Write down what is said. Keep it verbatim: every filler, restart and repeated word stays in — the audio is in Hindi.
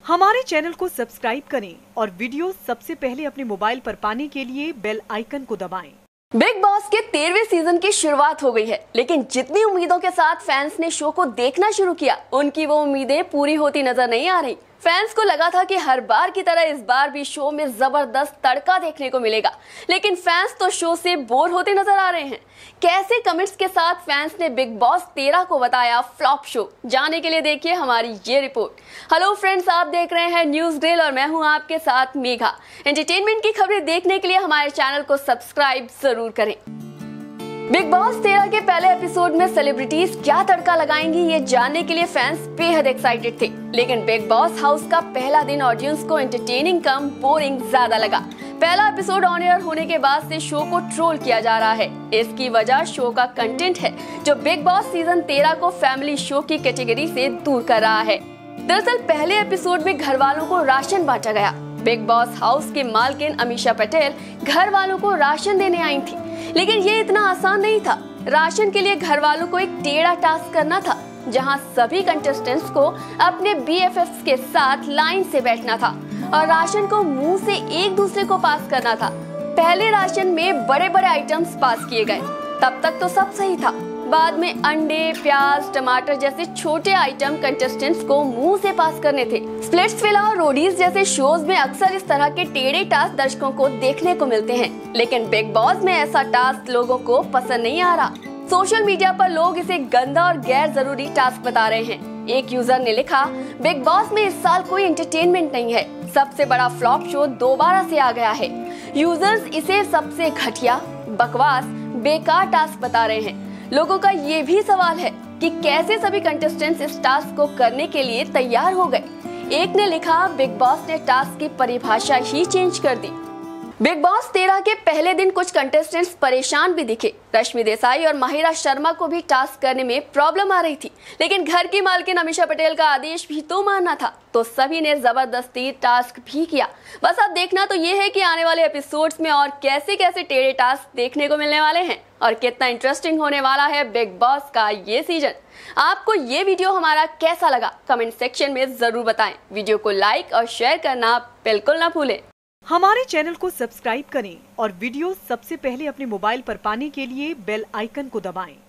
हमारे चैनल को सब्सक्राइब करें और वीडियो सबसे पहले अपने मोबाइल पर पाने के लिए बेल आइकन को दबाएं। बिग बॉस के तेरहवें सीजन की शुरुआत हो गई है, लेकिन जितनी उम्मीदों के साथ फैंस ने शो को देखना शुरू किया, उनकी वो उम्मीदें पूरी होती नजर नहीं आ रही। फैंस को लगा था कि हर बार की तरह इस बार भी शो में जबरदस्त तड़का देखने को मिलेगा, लेकिन फैंस तो शो से बोर होते नजर आ रहे हैं। कैसे कमेंट्स के साथ फैंस ने बिग बॉस तेरह को बताया फ्लॉप शो, जानने के लिए देखिए हमारी ये रिपोर्ट। हेलो फ्रेंड्स, आप देख रहे हैं न्यूज ड्रिल और मैं हूं आपके साथ मेघा। एंटरटेनमेंट की खबरें देखने के लिए हमारे चैनल को सब्सक्राइब जरूर करें। बिग बॉस तेरह के पहले एपिसोड में सेलिब्रिटीज क्या तड़का लगाएंगी, ये जानने के लिए फैंस बेहद एक्साइटेड थे। लेकिन बिग बॉस हाउस का पहला दिन ऑडियंस को एंटरटेनिंग कम बोरिंग ज्यादा लगा। पहला एपिसोड ऑन एयर होने के बाद से शो को ट्रोल किया जा रहा है। इसकी वजह शो का कंटेंट है, जो बिग बॉस सीजन तेरह को फैमिली शो की कैटेगरी से दूर कर रहा है। दरअसल पहले एपिसोड में घर वालों को राशन बांटा गया। बिग बॉस हाउस के मालकिन अमीषा पटेल घर वालों को राशन देने आई थी, लेकिन ये इतना आसान नहीं था। राशन के लिए घर वालों को एक टेढ़ा टास्क करना था, जहां सभी कंटेस्टेंट्स को अपने बीएफएफ्स के साथ लाइन से बैठना था और राशन को मुंह से एक दूसरे को पास करना था। पहले राशन में बड़े बड़े आइटम्स पास किए गए, तब तक तो सब सही था। बाद में अंडे, प्याज, टमाटर जैसे छोटे आइटम कंटेस्टेंट्स को मुंह से पास करने थे। स्प्लिट्सविला और रोडीज जैसे शोज में अक्सर इस तरह के टेढ़े टास्क दर्शकों को देखने को मिलते हैं, लेकिन बिग बॉस में ऐसा टास्क लोगों को पसंद नहीं आ रहा। सोशल मीडिया पर लोग इसे गंदा और गैर जरूरी टास्क बता रहे हैं। एक यूजर ने लिखा, बिग बॉस में इस साल कोई एंटरटेनमेंट नहीं है, सबसे बड़ा फ्लॉप शो दोबारा से आ गया है। यूजर्स इसे सबसे घटिया, बकवास, बेकार टास्क बता रहे हैं। लोगों का ये भी सवाल है कि कैसे सभी कंटेस्टेंट्स इस टास्क को करने के लिए तैयार हो गए। एक ने लिखा, बिग बॉस ने टास्क की परिभाषा ही चेंज कर दी। बिग बॉस तेरह के पहले दिन कुछ कंटेस्टेंट्स परेशान भी दिखे। रश्मि देसाई और माहिरा शर्मा को भी टास्क करने में प्रॉब्लम आ रही थी, लेकिन घर की मालकिन अमीषा पटेल का आदेश भी तो मानना था, तो सभी ने जबरदस्ती टास्क भी किया। बस अब देखना तो ये है कि आने वाले एपिसोड्स में और कैसे कैसे टेढ़े टास्क देखने को मिलने वाले हैं और कितना इंटरेस्टिंग होने वाला है बिग बॉस का ये सीजन। आपको ये वीडियो हमारा कैसा लगा, कमेंट सेक्शन में जरूर बताएं। वीडियो को लाइक और शेयर करना बिल्कुल ना भूलें। हमारे चैनल को सब्सक्राइब करें और वीडियो सबसे पहले अपने मोबाइल पर पाने के लिए बेल आइकन को दबाएं।